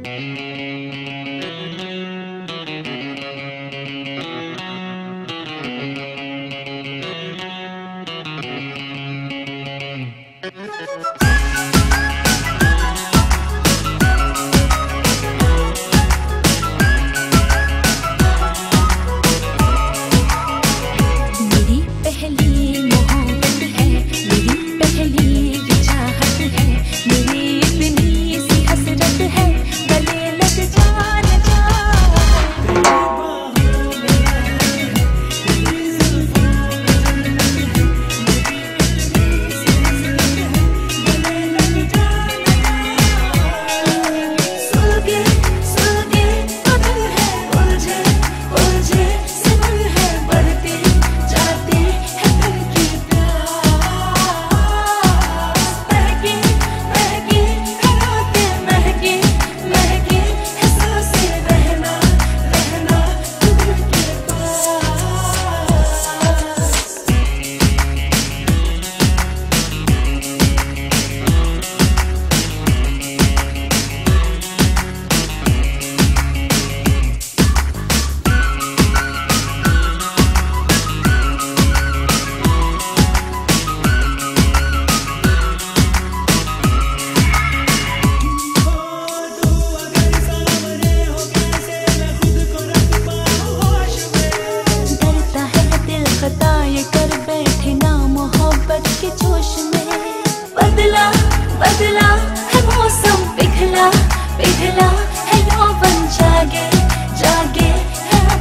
बदला है मौसम, पिघला पिघला है यौवन, जागे जागे है अब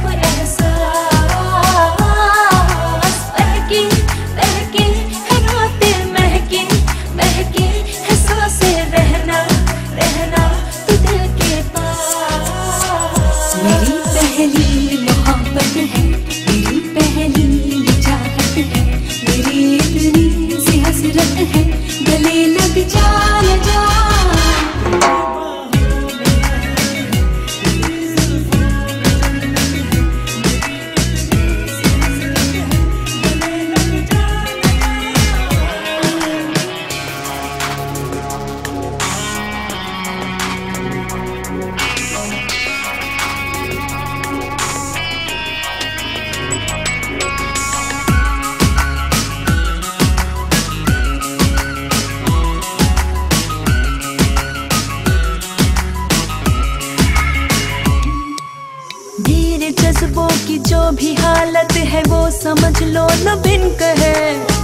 एहसास। बहकी बहकी है रातें, महकी महकी है सांसें, रहना रहना तू दिल के पास। मेरी पहली मोहब्बत है, मेरी पहली चाहत है, मेरी इतनी सी हसरत है, गले लग जा न जा। जज्बों की जो भी हालत है वो समझ लो न बिन कहे।